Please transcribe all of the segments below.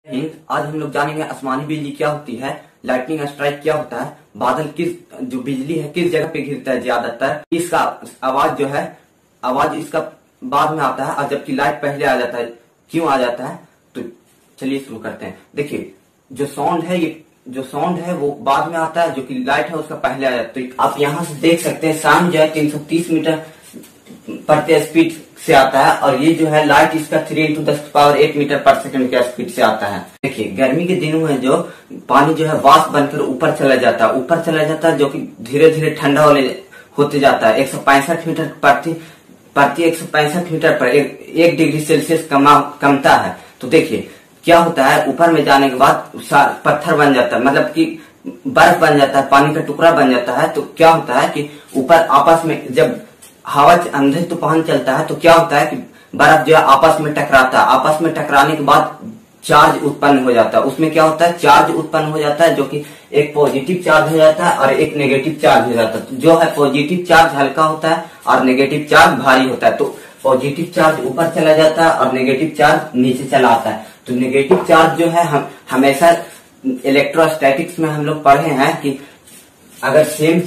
आज हम लोग जानेंगे आसमानी बिजली क्या होती है, लाइटनिंग स्ट्राइक क्या होता है, बादल जो बिजली है किस जगह पे गिरता है ज्यादातर, इसका आवाज जो है आवाज इसका बाद में आता है और जबकि लाइट पहले आ जाता है। क्यों आ जाता है? तो चलिए शुरू करते हैं। देखिए जो साउंड है वो बाद में आता है, जो कि लाइट है उसका पहले आ जाता है। तो आप यहाँ से देख सकते हैं साउंड जो है 330 मीटर प्रति स्पीड से आता है और ये जो है लाइट इसका 3 × 10⁸ मीटर पर सेकंड के स्पीड से आता है। देखिए गर्मी के दिनों में जो पानी जो है वाष्प बनकर ऊपर चला जाता है, जो कि धीरे धीरे ठंडा होते जाता है। 165 मीटर प्रति 165 मीटर पर 1 डिग्री सेल्सियस कमता है। तो देखिए क्या होता है, ऊपर में जाने के बाद पत्थर बन जाता है, मतलब कि बर्फ बन जाता है, पानी का टुकड़ा बन जाता है। तो क्या होता है कि ऊपर आपस में जब हवा अंधेर तूफान चलता है तो क्या होता है कि बर्फ जो है आपस में टकराता है। आपस में टकराने के बाद चार्ज उत्पन्न हो जाता है। उसमें क्या होता है, चार्ज उत्पन्न हो जाता है, जो कि एक पॉजिटिव चार्ज हो जाता है और एक नेगेटिव चार्ज हो जाता है। तो जो है पॉजिटिव चार्ज हल्का होता है और नेगेटिव चार्ज भारी होता है। तो पॉजिटिव चार्ज ऊपर चला जाता है और नेगेटिव चार्ज नीचे चला आता है। तो नेगेटिव चार्ज जो है हम हमेशा इलेक्ट्रोस्टैटिक्स में हम लोग पढ़े हैं कि अगर सेम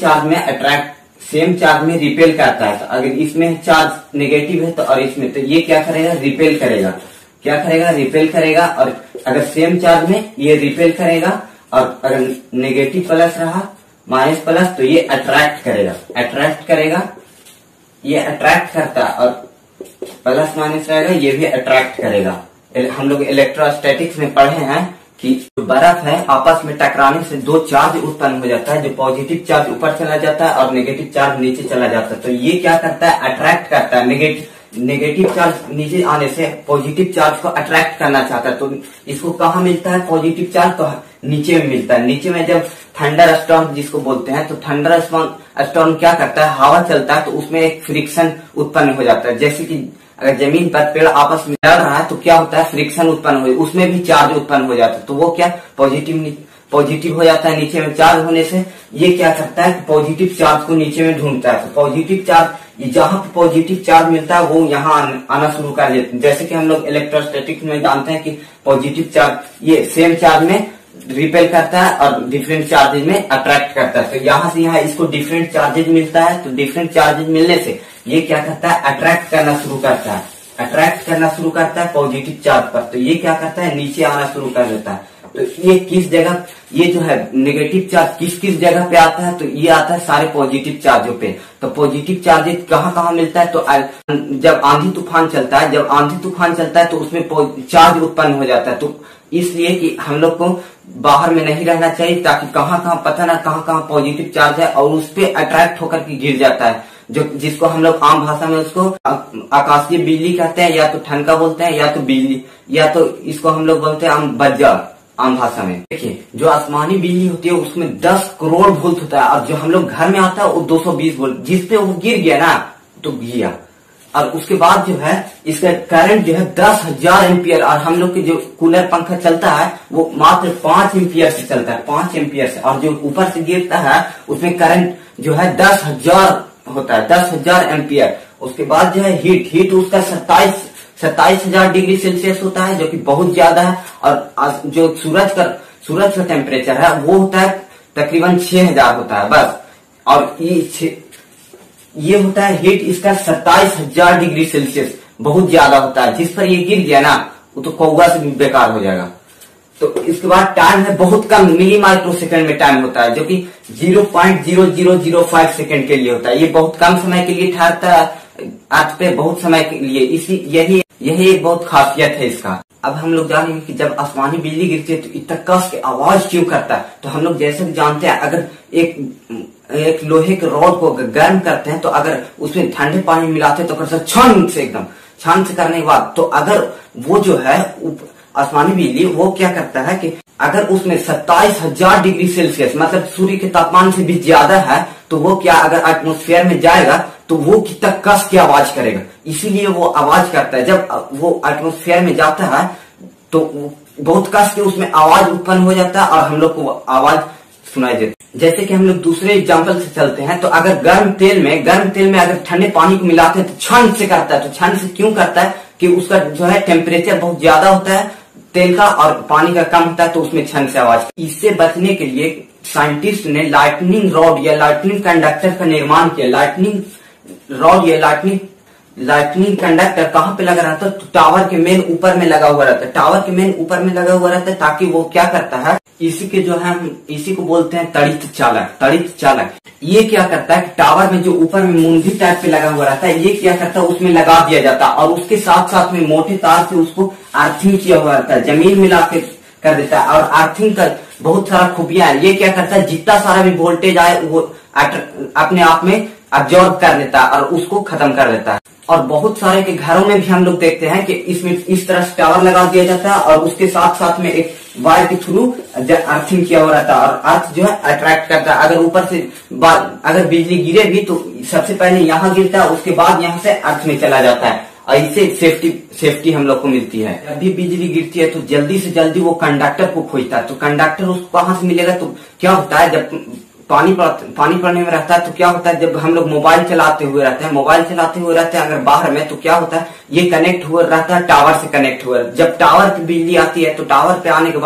चार्ज में रिपेल करता है। तो अगर इसमें चार्ज नेगेटिव है तो और इसमें, तो ये क्या करेगा, रिपेल करेगा। रिपेल करेगा। और अगर सेम चार्ज में ये रिपेल करेगा और अगर नेगेटिव प्लस रहा माइनस प्लस तो ये अट्रैक्ट करेगा। ये अट्रैक्ट करता है और प्लस माइनस रहेगा, ये भी अट्रैक्ट करेगा। हम लोग इलेक्ट्रोस्टैटिक्स में पढ़े हैं कि जो बर्फ है आपस में टकराने से 2 चार्ज उत्पन्न हो जाता है। जो पॉजिटिव चार्ज ऊपर चला जाता है और नेगेटिव चार्ज नीचे चला जाता है। तो ये क्या करता है, अट्रैक्ट करता है। नेगेटिव चार्ज नीचे आने से पॉजिटिव चार्ज को अट्रैक्ट करना चाहता है। तो इसको कहाँ मिलता है पॉजिटिव चार्ज? तो नीचे में मिलता है। नीचे में जब थंडर स्टॉर्म जिसको बोलते हैं, तो थंडर स्टॉर्म क्या करता है, हवा चलता है तो उसमें एक फ्रिक्शन उत्पन्न हो जाता है। जैसे कि अगर जमीन पर पेड़ आपस में लड़ रहा है तो क्या होता है, फ्रिक्शन उत्पन्न हो, उसमें भी चार्ज उत्पन्न हो जाता है। तो वो क्या पॉजिटिव हो जाता है। नीचे में चार्ज होने से ये क्या करता है, पॉजिटिव चार्ज को नीचे में ढूंढता है। तो पॉजिटिव चार्ज जहां पे पॉजिटिव चार्ज मिलता है वो यहाँ आना शुरू कर देते हैं। जैसे कि हम लोग इलेक्ट्रोस्टैटिक्स में जानते हैं कि पॉजिटिव चार्ज ये सेम चार्ज में रिपेल करता है और डिफरेंट चार्जेज में अट्रैक्ट करता है। तो यहाँ से यहाँ इसको डिफरेंट चार्जेज मिलता है। तो डिफरेंट चार्जेज मिलने से ये क्या करता है, अट्रैक्ट करना शुरू करता है पॉजिटिव चार्ज पर। तो ये क्या करता है, नीचे आना शुरू कर देता है। तो ये किस जगह, ये जो है नेगेटिव चार्ज किस जगह पे आता है, तो ये आता है सारे पॉजिटिव चार्जों पे। तो पॉजिटिव चार्ज कहाँ मिलता है, तो जब आंधी तूफान चलता है तो उसमें चार्ज उत्पन्न हो जाता है। तो इसलिए कि हम लोग को बाहर में नहीं रहना चाहिए, ताकि कहाँ पता ना कहाँ पॉजिटिव चार्ज है और उस पे अट्रैक्ट होकर के गिर जाता है। जिसको हम लोग आम भाषा में उसको आकाशीय बिजली कहते हैं, या तो ठनका बोलते हैं, या तो बिजली, या तो इसको हम लोग बोलते हैं बज्जर आम भाषा में। देखिए जो आसमानी बिजली होती है उसमें 10 करोड़ वोल्ट होता है और जो हम लोग घर में आता है वो 220 वोल्ट। जिसपे वो गिर गया ना तो गिरा, और उसके बाद जो है इसका करंट जो है 10,000 एम्पियर। और हम लोग के जो कूलर पंखा चलता है वो मात्र 5 एम्पियर से चलता है, 5 एम्पियर से। और जो ऊपर से गिरता है उसमें करंट जो है 10,000 होता है, 10,000 एम्पियर। उसके बाद जो है हीट उसका 27,000 डिग्री सेल्सियस होता है, जो कि बहुत ज्यादा है। और जो सूरज का टेम्परेचर है वो होता है तकरीबन 6,000 होता है बस। और ये होता है हीट इसका 27,000 डिग्री सेल्सियस, बहुत ज्यादा होता है। जिस पर ये गिर गया ना वो तो कौवा से भी बेकार हो जाएगा। तो इसके बाद टाइम है बहुत कम, मिली माइक्रो सेकंड में टाइम होता है, जो कि 0.0005 सेकंड के लिए होता है। ये बहुत कम समय के लिए ठहरता है अर्थ पे, बहुत समय के लिए। यही एक बहुत खासियत है इसका। अब हम लोग जानेंगे कि जब आसमानी बिजली गिरती है तो इतना कस के आवाज क्यों करता है। तो हम लोग जैसे कि जानते हैं, अगर एक लोहे के रॉड को गर्म करते हैं तो अगर उसमें ठंडे पानी मिलाते हैं तो छन से करने के बाद, तो अगर वो जो है आसमानी बिजली वो क्या करता है कि अगर उसमें 27,000 डिग्री सेल्सियस मतलब सूर्य के तापमान से भी ज्यादा है, तो वो क्या अगर एटमॉस्फेयर में जाएगा तो वो कितना कस की आवाज करेगा। इसीलिए वो आवाज करता है। जब वो एटमॉस्फेयर में जाता है तो बहुत कस के उसमें आवाज उत्पन्न हो जाता है और हम लोग को आवाज सुनाई देती है। जैसे कि हम लोग दूसरे एग्जाम्पल से चलते हैं, तो अगर गर्म तेल में अगर ठंडे पानी को मिलाते हैं तो छन से करता है। तो छन से क्यों करता है कि उसका जो है टेम्परेचर बहुत ज्यादा होता है तेल का और पानी का कम होता है तो उसमें छन से आवाज। इससे बचने के लिए साइंटिस्ट ने लाइटनिंग रॉड या लाइटनिंग कंडक्टर का निर्माण किया। लाइटनिंग रॉड या लाइटनिंग कंडक्टर कहाँ पे लगा रहता है? तो टावर के मेन ऊपर में लगा हुआ रहता है। टावर के मेन ऊपर में लगा हुआ रहता है ताकि वो क्या करता है, इसी के जो है हम इसी को बोलते हैं तड़ित चालक। तड़ित चालक ये क्या करता है कि टावर में जो ऊपर में मुंडी टाइप पे लगा हुआ रहता है, ये क्या करता है उसमें लगा दिया जाता है और उसके साथ साथ में मोटे तार से उसको अर्थिंग किया हुआ रहता है, जमीन मिला के कर देता है। और अर्थिंग का बहुत सारा खूबियां है। ये क्या करता है, जितना सारा भी वोल्टेज आए वो अपने आप में अब्जॉर्ब कर लेता है और उसको खत्म कर देता है। और बहुत सारे के घरों में भी हम लोग देखते हैं कि इसमें इस तरह से टावर लगा दिया जाता है और उसके साथ साथ में एक वायर के थ्रू अर्थिंग किया हुआ रहता है और अर्थ जो है अट्रैक्ट करता है। अगर ऊपर से अगर बिजली गिरे भी तो सबसे पहले यहाँ गिरता है, उसके बाद यहाँ से अर्थ में चला जाता है और इससे सेफ्टी हम लोग को मिलती है। जब भी बिजली गिरती है तो जल्दी से जल्दी वो कंडक्टर को खोजता है। तो कंडक्टर उसको कहाँ से मिलेगा? तो क्या होता है, जब पानी पड़ने में रहता है तो क्या होता है, जब हम लोग मोबाइल चलाते हुए रहते हैं अगर बाहर में, तो क्या होता है ये कनेक्ट हुआ रहता है, टावर से कनेक्ट हुआ। जब टावर की बिजली आती है तो टावर पे आने के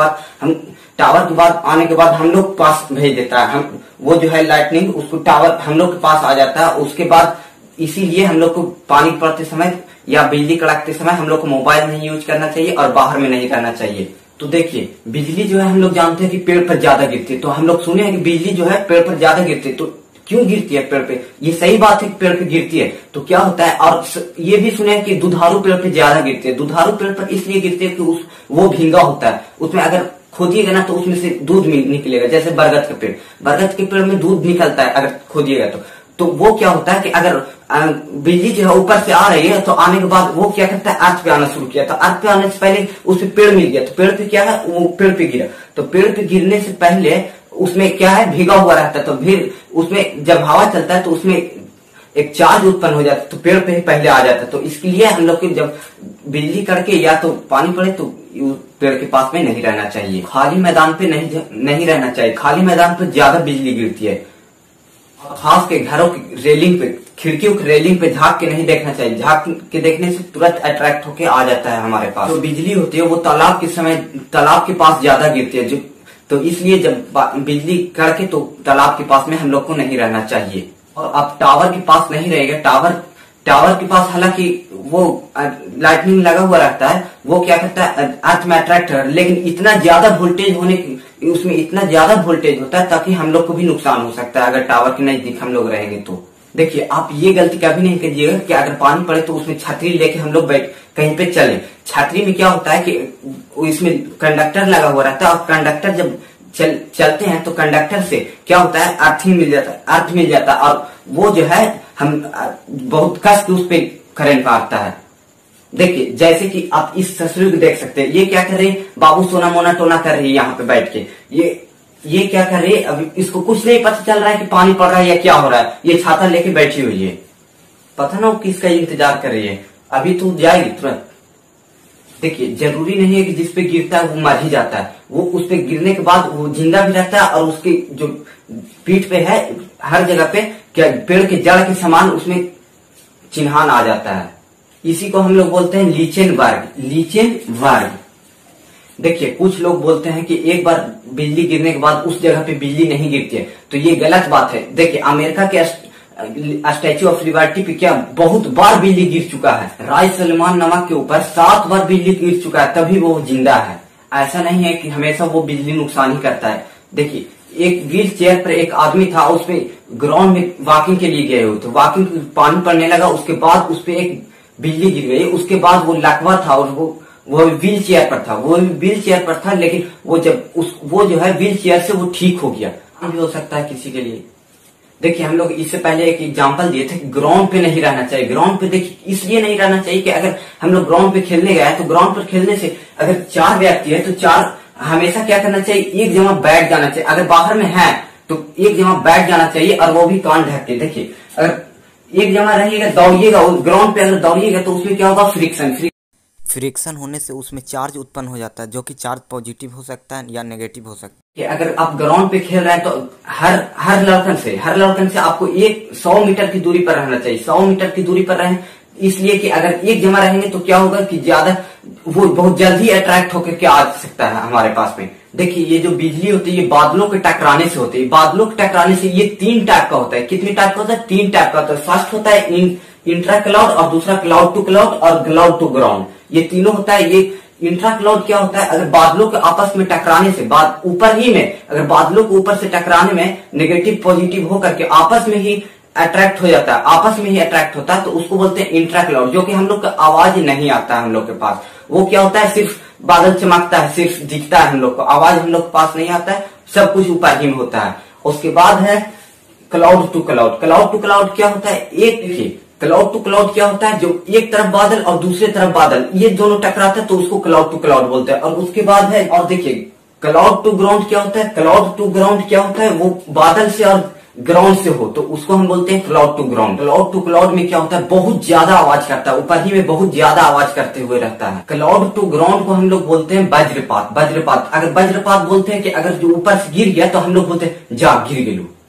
बाद हम लोग पास भेज देता है, हम वो जो है लाइटनिंग उसको टावर हम लोग के पास आ जाता है। उसके बाद इसीलिए हम लोग को पानी पड़ते समय या बिजली कड़कते समय हम लोग को मोबाइल नहीं यूज करना चाहिए और बाहर में नहीं करना चाहिए। तो देखिए बिजली जो है हम लोग जानते हैं कि पेड़ पर ज्यादा गिरती है। तो हम लोग सुने हैं कि बिजली जो है पेड़ पर ज्यादा गिरती है। तो क्यों गिरती है पेड़ पे? ये सही बात है कि पेड़ पे गिरती है। तो क्या होता है, और ये भी सुने हैं कि दुधारू पेड़ पे ज्यादा गिरती है। दुधारू पेड़ पर इसलिए गिरती है कि वो भींगा होता है, उसमें अगर खोदिएगा ना तो उसमें से दूध निकलेगा। जैसे बरगद के पेड़ में दूध निकलता है अगर खोदिएगा तो वो क्या होता है कि अगर बिजली जो है ऊपर से आ रही है तो आने के बाद वो क्या करता है, अर्थ पे आना शुरू किया। तो अर्थ पे आने से पहले उसे पेड़ मिल गया। तो पेड़ पे क्या है, वो पेड़ पे गिरा। तो पेड़ पे गिरने से पहले उसमें क्या है, भीगा हुआ रहता है। तो फिर उसमें जब हवा चलता है तो उसमें एक चार्ज उत्पन्न हो जाता है, तो पेड़ पे ही पहले आ जाता है। तो इसके लिए हम लोग को जब बिजली कड़के या तो पानी पड़े तो पेड़ के पास में नहीं रहना चाहिए। खाली मैदान पे नहीं रहना चाहिए। खाली मैदान पे ज्यादा बिजली गिरती है। खास के घरों की रेलिंग पे, खिड़कियों की रेलिंग पे झांक के नहीं देखना चाहिए। झांक के देखने से तुरंत अट्रैक्ट होके आ जाता है हमारे पास। जो बिजली होती है वो तालाब के पास ज्यादा गिरती है। तो इसलिए जब बिजली कड़के तो तालाब के पास में हम लोग को नहीं रहना चाहिए। और अब टावर के पास नहीं रहेगा। टावर के पास हालांकि वो लाइटनिंग लगा हुआ रहता है, वो क्या करता है अर्थ में अट्रैक्ट कर, लेकिन इतना ज्यादा वोल्टेज उसमें इतना ज्यादा वोल्टेज होता है ताकि हम लोग को भी नुकसान हो सकता है अगर टावर के नजदीक हम लोग रहेंगे तो। देखिए आप ये गलती कभी नहीं कीजिएगा कि अगर पानी पड़े तो उसमें छतरी लेके हम लोग कहीं पे चले। छतरी में क्या होता है कि इसमें कंडक्टर लगा हुआ रहता है और कंडक्टर जब चलते हैं तो कंडक्टर से क्या होता है, अर्थ मिल जाता है और वो जो है हम बहुत कस के उस पे करंट मारता है। देखिए जैसे कि आप इस तस्वीर को देख सकते हैं, ये क्या कर रहे हैं, बाबू सोना मोना टोना कर रही है यहाँ पे बैठ के। ये क्या कर रही है, अभी इसको कुछ नहीं पता चल रहा है कि पानी पड़ रहा है या क्या हो रहा है। ये छाता लेके बैठी हुई है, पता ना वो किसका इंतजार कर रही है। अभी तो जाएगी तुरंत। देखिए जरूरी नहीं है कि जिस पे गिरता है वो मर ही जाता है। वो उस पे गिरने के बाद वो जिंदा भी रहता है और उसके जो पीठ पे है हर जगह पे क्या पेड़ के जड़ के समान उसमें चिन्हान आ जाता है। इसी को हम लोग बोलते हैं लीचेनबर्ग। देखिए कुछ लोग बोलते हैं कि एक बार बिजली गिरने के बाद उस जगह पे बिजली नहीं गिरती है, तो ये गलत बात है। देखिए अमेरिका के स्टैच्यू ऑफ लिबर्टी पे क्या बहुत बार बिजली गिर चुका है। राय सलमान नमक के ऊपर 7 बार बिजली गिर चुका है, तभी वो जिंदा है। ऐसा नहीं है कि हमेशा वो बिजली नुकसान ही करता है। देखिए एक व्हील चेयर पर एक आदमी था, उसपे ग्राउंड में वॉकिंग के लिए गए हुए थे। वॉकिंग पानी पड़ने लगा, उसके बाद उस पे एक बिजली गिर गई। उसके बाद वो लकवा था और वो व्हील चेयर पर था, लेकिन वो जो है व्हील चेयर से वो ठीक हो गया। भी हो सकता है किसी के लिए। देखिए हम लोग इससे पहले एक एग्जांपल दिए थे, ग्राउंड पे नहीं रहना चाहिए। ग्राउंड पे देखिए इसलिए नहीं रहना चाहिए कि अगर हम लोग ग्राउंड पे खेलने गए तो ग्राउंड पर खेलने से अगर 4 व्यक्ति है तो 4 हमेशा क्या करना चाहिए, एक जगह बैठ जाना चाहिए। अगर बाहर में है तो एक जगह बैठ जाना चाहिए और वो भी कान ढक के। देखिए अगर एक जगह रहिएगा, दौड़िएगा, ग्राउंड पे अगर दौड़िएगा तो उसमें क्या होगा, फ्रिक्शन होने से उसमें चार्ज उत्पन्न हो जाता है, जो कि चार्ज पॉजिटिव हो सकता है या नेगेटिव हो सकता है। अगर आप ग्राउंड पे खेल रहे हैं तो हर लड़कन से आपको 100 मीटर की दूरी पर रहना चाहिए। 100 मीटर की दूरी पर रहें, इसलिए कि अगर एक जमा रहेंगे तो क्या होगा कि ज्यादा वो बहुत जल्दी अट्रैक्ट होकर के आ सकता है हमारे पास में। देखिए ये जो बिजली होती है ये बादलों के टकराने से होती है। बादलों के टकराने से ये 3 टाइप का होता है। कितने टाइप का होता है? 3 टाइप का होता है। फर्स्ट होता है इंट्रा क्लाउड, और दूसरा क्लाउड टू क्लाउड, और क्लाउड टू ग्राउंड। ये तीनों होता है। ये इंट्रा क्लाउड क्या होता है? अगर बादलों के आपस में टकराने से, ऊपर ही में अगर बादलों के ऊपर से टकराने में नेगेटिव पॉजिटिव होकर के आपस में ही अट्रैक्ट हो जाता है, आपस में ही अट्रैक्ट होता है, तो उसको बोलते हैं इंट्रा क्लाउड। जो कि हम लोग का आवाज नहीं आता है हम लोग के पास। वो क्या होता है? सिर्फ बादल चमकता है, सिर्फ दिखता है हम लोग को, आवाज हम लोग के पास नहीं आता है, सब कुछ ऊपर ही में होता है। उसके बाद है cloud to cloud. Cloud to cloud क्या होता है? एक देखिए क्लाउड टू क्लाउड क्या होता है? जो एक तरफ बादल और दूसरे तरफ बादल, ये दोनों टकराते हैं तो उसको क्लाउड टू क्लाउड बोलते हैं। और उसके बाद है, और देखिए क्लाउड टू ग्राउंड क्या होता है? क्लाउड टू ग्राउंड क्या होता है? वो बादल से और ग्राउंड से हो तो उसको हम बोलते हैं cloud to ground. Cloud to cloud में क्या होता है? बहुत ज्यादा आवाज करता है, ऊपर ही में बहुत ज्यादा आवाज करते हुए रहता है। क्लाउड टू ग्राउंड को हम लोग बोलते हैं वज्रपात। वज्रपात, अगर वज्रपात बोलते हैं कि अगर जो ऊपर से गिर गया तो हम लोग बोलते हैं जा गिर गेलू।